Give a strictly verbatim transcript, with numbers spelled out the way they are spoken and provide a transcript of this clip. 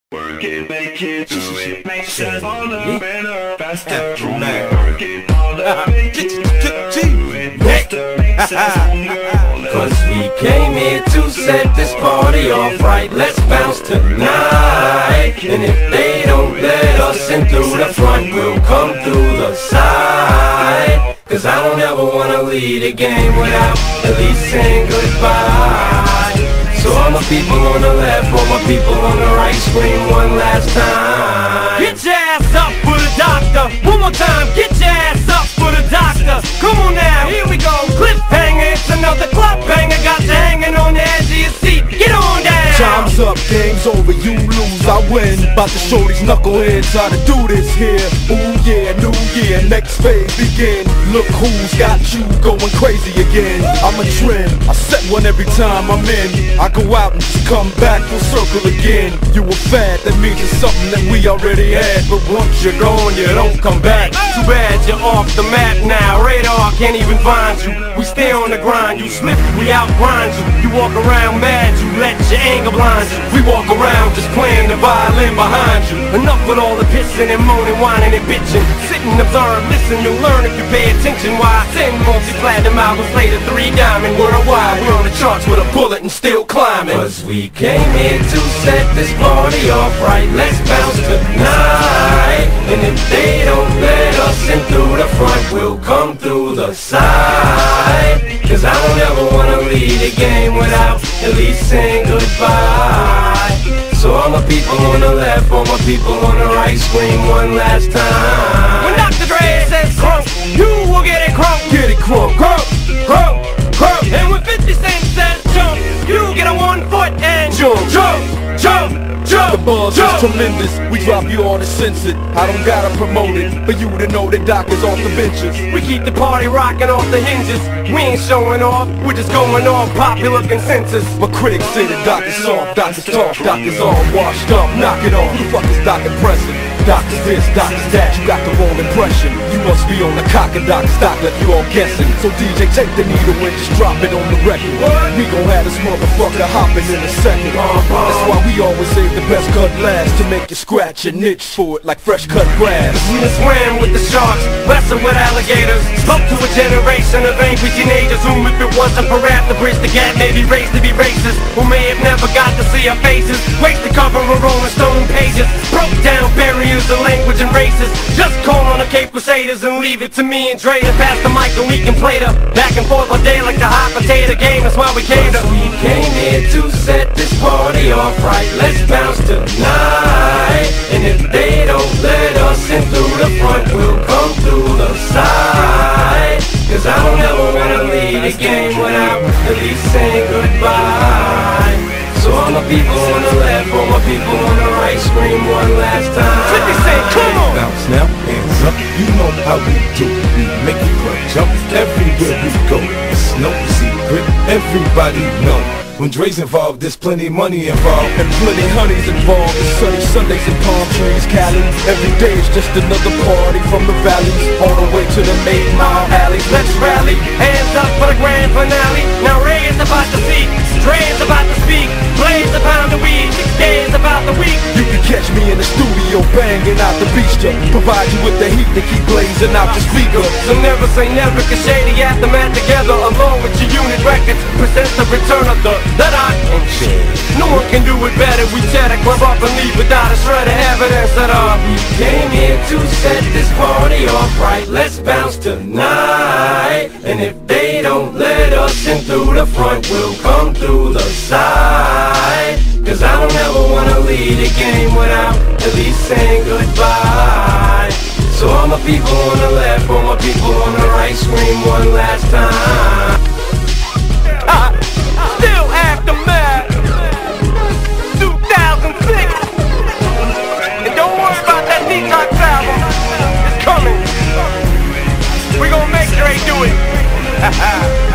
Work it, make it, do it, makes us harder, better, faster, stronger. Work it harder, make it better, do it faster, makes us stronger. Cause we came here to set this party off right. Let's bounce tonight. And if they don't let us in through the front, we'll come through the side. Cause I don't ever wanna lead a game without at least saying goodbye. So all my people on the left, all my people on the right, scream one last time. Get your ass up for the doctor. One more time, get your ass up for the doctor. Come on now, here we go. Cliffhanger, it's another club banger. Got you hanging on the edge of your seat. Get on down. Time's up, game's over, you lose, I win. About to show these knuckleheads how to do this here. Ooh yeah, new year, next phase begin. Look who's got you going crazy again. I'm a trend, I set one every time I'm in. I go out and just come back full circle again. You a fad, that means it's something that we already had. But once you're gone, you don't come back. Too bad you're off the map now. Radar can't even find you. We stay on the grind, you slip, we outgrind you. You walk around mad, you let your anger blind you. We walk around just playing the violin behind you. Enough with all the pissing and moaning, whining and bitching. Sit and observe, listen, you'll learn if you pay attention. Why I send multi-platinum albums later, three diamond worldwide. We're on the charts with a bullet and still climbing. Cause we came here to set this party off right. Let's bounce tonight. And if they don't let us in through the front, we'll come through the side. Cause I don't ever wanna lead a game without at least saying goodbye. So all my people on the left, all my people on the right, scream one last time. When Doctor Dre says crunk, you will get it crunk. Get it crunk, crunk, crunk, crunk. And when fifty Cent says jump, you get a one foot and jump, jump, jump, jump. the buzz is tremendous, we drop you on the censored. I don't gotta promote it, for you to know that Doc is off the benches. We keep the party rocking off the hinges. We ain't showing off, we're just going on popular consensus. My critics say that Doc is soft, Doc is tough, Doc is all washed up. Knock it off, who the fuck is Doc impressive? Doc is this, Doc is that, you got the wrong impression. You must be on the cock and Doc stock like you all guessing. So D J, take the needle and just drop it on the record. We gon' have this motherfucker hopping in a second. That's why we always save the best cut last, to make you scratch and itch for it like fresh cut grass. We done swam with the sharks, wrestled with alligators, spoke to a generation of angry teenagers whom if it wasn't for rap to bridge the gap, maybe raised to be racist, who may have never got to see our faces, graced the cover of Rolling Stone pages, broke down barriers of language and races. Just call on the Cape Crusaders and leave it to me and Dre to pass the mic and we can play the back and forth all day like the hot potato game. That's why we came to. We came here to set this party off right. Let's bounce tonight. And if they don't let us in through the front, we'll come through the side. Cause I don't ever wanna lead a game without at least saying goodbye. So all my people on the left, all my people on the right, scream one last time. fifty Cent, come on! Bounce now, hands up, you know how we do. We make it club jump everywhere we go. It's no secret, everybody know. When Dre's involved, there's plenty money involved. And plenty honey's involved. It's sunny Sundays and palm trees, Cali. Every day is just another party from the valleys all the way to the eight mile alleys. Let's rally, hands up for the grand finale. Now Ray is about to see, Dre is about to speak, Blaze a pound of weed, six days about the week. You can catch me in the studio banging out the beast, provide you with the heat to keep blazing out the speaker. So never say never, cause Shady Aftermath together along with your unit records presents the return of the that I can share. No one can do it better. We tear the club up and leave without a shred of evidence that uh we came here to set this party off right. Let's bounce tonight. And if they don't let us in through the front, we'll come through the side. Cause I don't ever wanna lead a game without at least saying goodbye. So all my people on the left, all my people on the right, scream one last time. Ah, still aftermath, two thousand six. And don't worry about that Detox album, it's coming. We gon' make Dre do it.